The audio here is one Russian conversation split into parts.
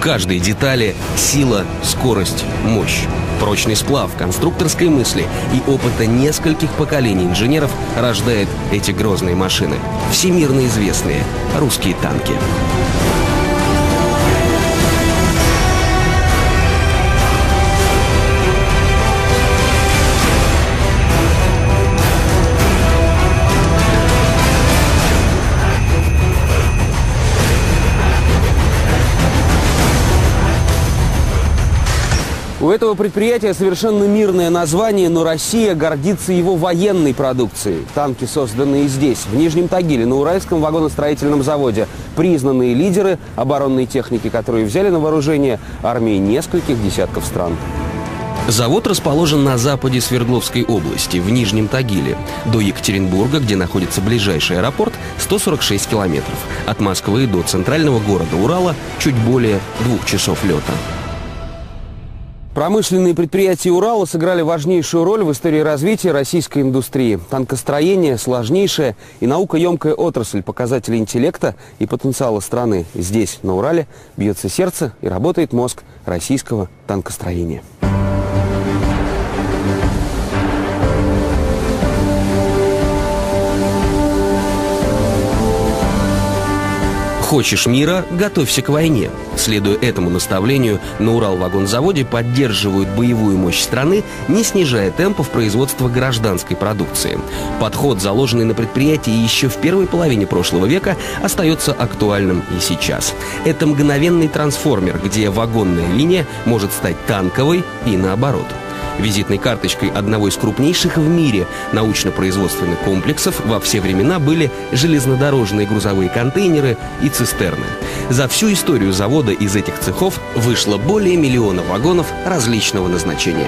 каждой детали сила, скорость, мощь. Прочный сплав конструкторской мысли и опыта нескольких поколений инженеров рождает эти грозные машины. Всемирно известные русские танки. У этого предприятия совершенно мирное название, но Россия гордится его военной продукцией. Танки, созданные здесь, в Нижнем Тагиле, на Уральском вагоностроительном заводе. Признанные лидеры оборонной техники, которые взяли на вооружение армии нескольких десятков стран. Завод расположен на западе Свердловской области, в Нижнем Тагиле. До Екатеринбурга, где находится ближайший аэропорт, 146 километров. От Москвы до центрального города Урала чуть более 2 часов лета. Промышленные предприятия Урала сыграли важнейшую роль в истории развития российской индустрии. Танкостроение – сложнейшая и наукоемкая отрасль, показателей интеллекта и потенциала страны. Здесь, на Урале, бьется сердце и работает мозг российского танкостроения. Хочешь мира – готовься к войне. Следуя этому наставлению, на Уралвагонзаводе поддерживают боевую мощь страны, не снижая темпов производства гражданской продукции. Подход, заложенный на предприятии еще в первой половине прошлого века, остается актуальным и сейчас. Это мгновенный трансформер, где вагонная линия может стать танковой и наоборот. Визитной карточкой одного из крупнейших в мире научно-производственных комплексов во все времена были железнодорожные грузовые контейнеры и цистерны. За всю историю завода из этих цехов вышло более 1 миллиона вагонов различного назначения.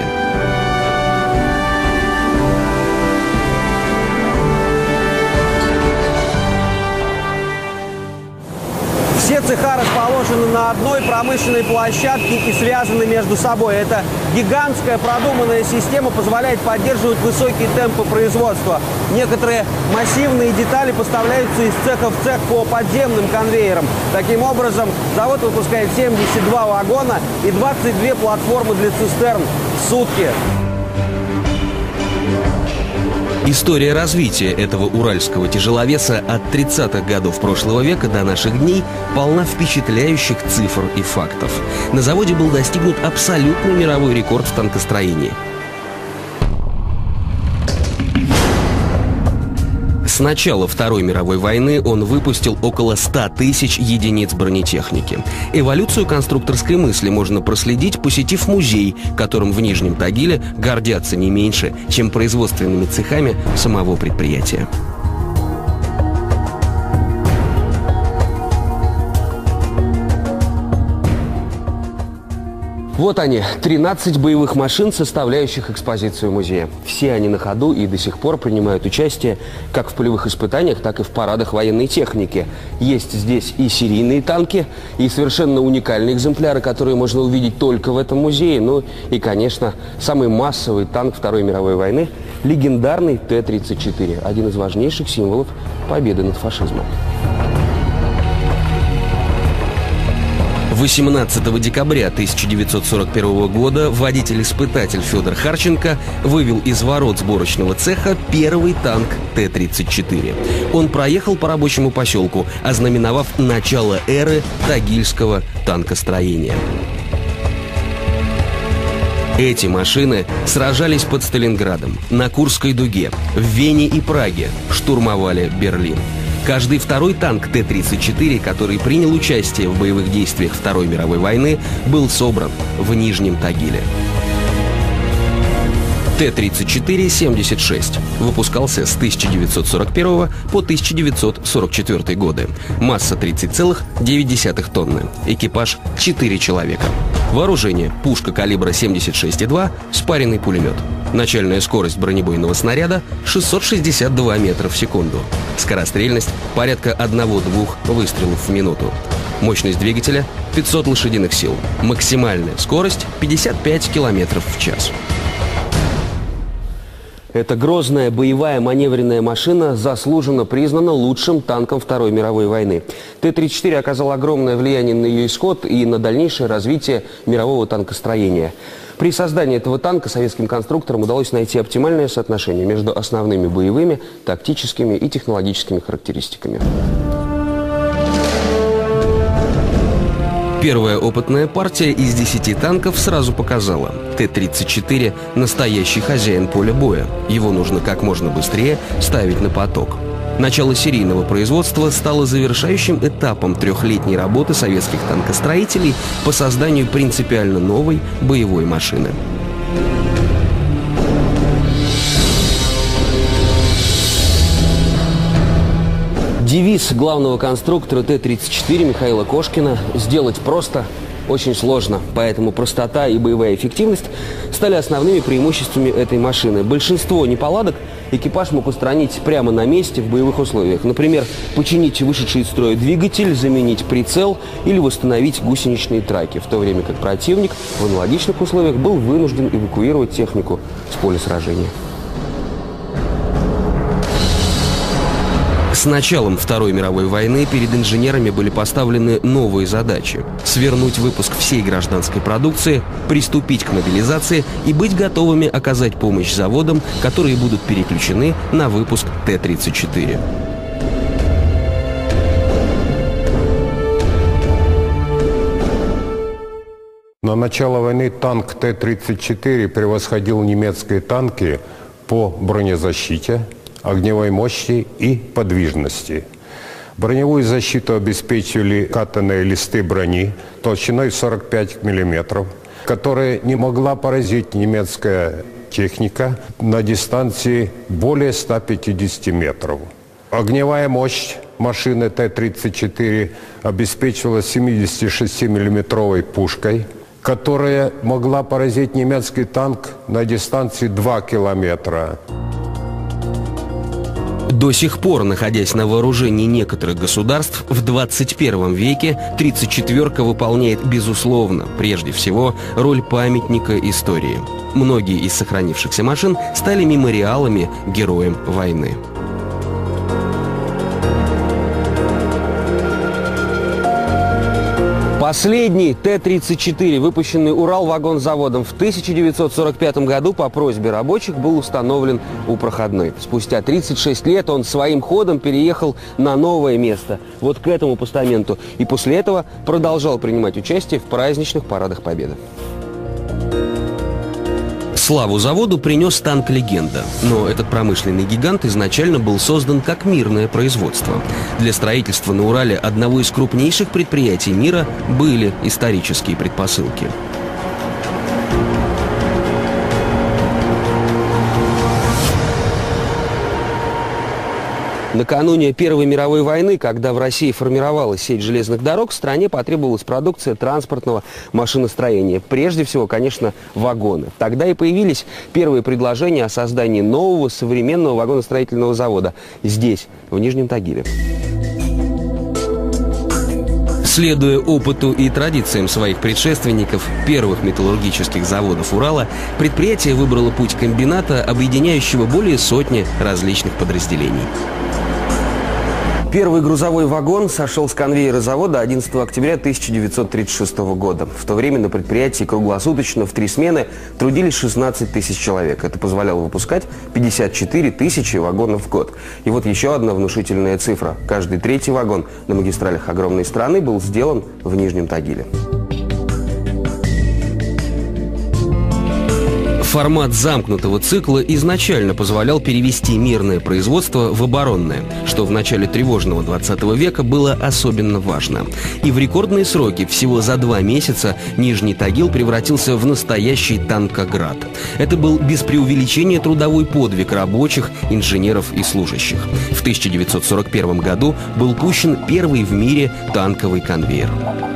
Все цеха расположены на одной промышленной площадке и связаны между собой. Эта гигантская продуманная система позволяет поддерживать высокие темпы производства. Некоторые массивные детали поставляются из цеха в цех по подземным конвейерам. Таким образом, завод выпускает 72 вагона и 22 платформы для цистерн в сутки. История развития этого уральского тяжеловеса от 30-х годов прошлого века до наших дней полна впечатляющих цифр и фактов. На заводе был достигнут абсолютный мировой рекорд в танкостроении. С начала Второй мировой войны он выпустил около 100 тысяч единиц бронетехники. Эволюцию конструкторской мысли можно проследить, посетив музей, которым в Нижнем Тагиле гордятся не меньше, чем производственными цехами самого предприятия. Вот они, 13 боевых машин, составляющих экспозицию музея. Все они на ходу и до сих пор принимают участие как в полевых испытаниях, так и в парадах военной техники. Есть здесь и серийные танки, и совершенно уникальные экземпляры, которые можно увидеть только в этом музее. Ну и, конечно, самый массовый танк Второй мировой войны – легендарный Т-34, один из важнейших символов победы над фашизмом. 18 декабря 1941 года водитель-испытатель Федор Харченко вывел из ворот сборочного цеха первый танк Т-34. Он проехал по рабочему поселку, ознаменовав начало эры тагильского танкостроения. Эти машины сражались под Сталинградом, на Курской дуге, в Вене и Праге, штурмовали Берлин. Каждый второй танк Т-34, который принял участие в боевых действиях Второй мировой войны, был собран в Нижнем Тагиле. Т-34-76 выпускался с 1941 по 1944 годы. Масса 30,9 тонны. Экипаж 4 человека. Вооружение – пушка калибра 76,2, спаренный пулемет. Начальная скорость бронебойного снаряда – 662 метра в секунду. Скорострельность – порядка 1-2 выстрелов в минуту. Мощность двигателя – 500 лошадиных сил. Максимальная скорость – 55 километров в час. Эта грозная боевая маневренная машина заслуженно признана лучшим танком Второй мировой войны. Т-34 оказал огромное влияние на ее исход и на дальнейшее развитие мирового танкостроения. При создании этого танка советским конструкторам удалось найти оптимальное соотношение между основными боевыми, тактическими и технологическими характеристиками. Первая опытная партия из 10 танков сразу показала: Т-34 – настоящий хозяин поля боя. Его нужно как можно быстрее ставить на поток. Начало серийного производства стало завершающим этапом трехлетней работы советских танкостроителей по созданию принципиально новой боевой машины. Девиз главного конструктора Т-34 Михаила Кошкина «Сделать просто очень сложно». Поэтому простота и боевая эффективность стали основными преимуществами этой машины. Большинство неполадок экипаж мог устранить прямо на месте в боевых условиях. Например, починить вышедший из строя двигатель, заменить прицел или восстановить гусеничные траки, в то время как противник в аналогичных условиях был вынужден эвакуировать технику с поля сражения. С началом Второй мировой войны перед инженерами были поставлены новые задачи: свернуть выпуск всей гражданской продукции, приступить к мобилизации и быть готовыми оказать помощь заводам, которые будут переключены на выпуск Т-34. На начало войны танк Т-34 превосходил немецкие танки по бронезащите, огневой мощи и подвижности. Броневую защиту обеспечивали катанные листы брони толщиной 45 мм, которые не могла поразить немецкая техника на дистанции более 150 метров. Огневая мощь машины Т-34 обеспечивалась 76-миллиметровой пушкой, которая могла поразить немецкий танк на дистанции 2 километра. До сих пор, находясь на вооружении некоторых государств, в 21 веке 34-ка выполняет, безусловно, прежде всего, роль памятника истории. Многие из сохранившихся машин стали мемориалами героям войны. Последний Т-34, выпущенный Уралвагонзаводом в 1945 году по просьбе рабочих, был установлен у проходной. Спустя 36 лет он своим ходом переехал на новое место, вот к этому постаменту, и после этого продолжал принимать участие в праздничных парадах Победы. Славу заводу принес танк «Легенда», но этот промышленный гигант изначально был создан как мирное производство. Для строительства на Урале одного из крупнейших предприятий мира были исторические предпосылки. Накануне Первой мировой войны, когда в России формировалась сеть железных дорог, стране потребовалась продукция транспортного машиностроения. Прежде всего, конечно, вагоны. Тогда и появились первые предложения о создании нового современного вагоностроительного завода здесь, в Нижнем Тагиле. Следуя опыту и традициям своих предшественников, первых металлургических заводов Урала, предприятие выбрало путь комбината, объединяющего более сотни различных подразделений. Первый грузовой вагон сошел с конвейера завода 11 октября 1936 года. В то время на предприятии круглосуточно в 3 смены трудились 16 тысяч человек. Это позволяло выпускать 54 тысячи вагонов в год. И вот еще одна внушительная цифра. Каждый 3-й вагон на магистралях огромной страны был сделан в Нижнем Тагиле. Формат замкнутого цикла изначально позволял перевести мирное производство в оборонное, что в начале тревожного 20 века было особенно важно. И в рекордные сроки, всего за 2 месяца, Нижний Тагил превратился в настоящий танкоград. Это был без преувеличения трудовой подвиг рабочих, инженеров и служащих. В 1941 году был пущен первый в мире танковый конвейер.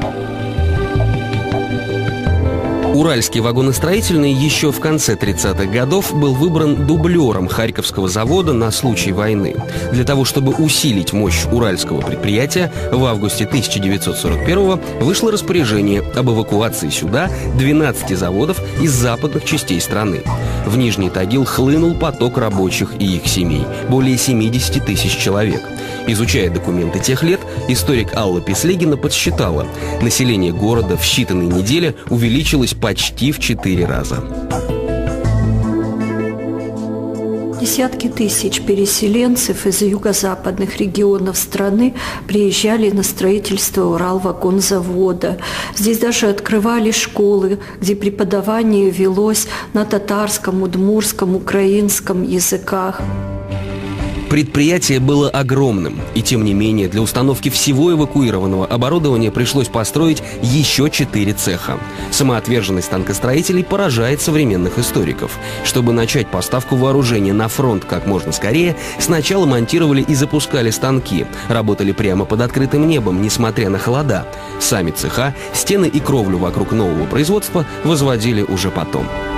Уральский вагоностроительный еще в конце 30-х годов был выбран дублером Харьковского завода на случай войны. Для того, чтобы усилить мощь уральского предприятия, в августе 1941-го вышло распоряжение об эвакуации сюда 12 заводов из западных частей страны. В Нижний Тагил хлынул поток рабочих и их семей – более 70 тысяч человек. Изучая документы тех лет, историк Алла Песлегина подсчитала – население города в считанные недели увеличилось почти в 4 раза. Десятки тысяч переселенцев из юго-западных регионов страны приезжали на строительство Уралвагонзавода. Здесь даже открывали школы, где преподавание велось на татарском, удмуртском, украинском языках. Предприятие было огромным, и тем не менее для установки всего эвакуированного оборудования пришлось построить еще 4 цеха. Самоотверженность танкостроителей поражает современных историков. Чтобы начать поставку вооружения на фронт как можно скорее, сначала монтировали и запускали станки, работали прямо под открытым небом, несмотря на холода. Сами цеха, стены и кровлю вокруг нового производства возводили уже потом.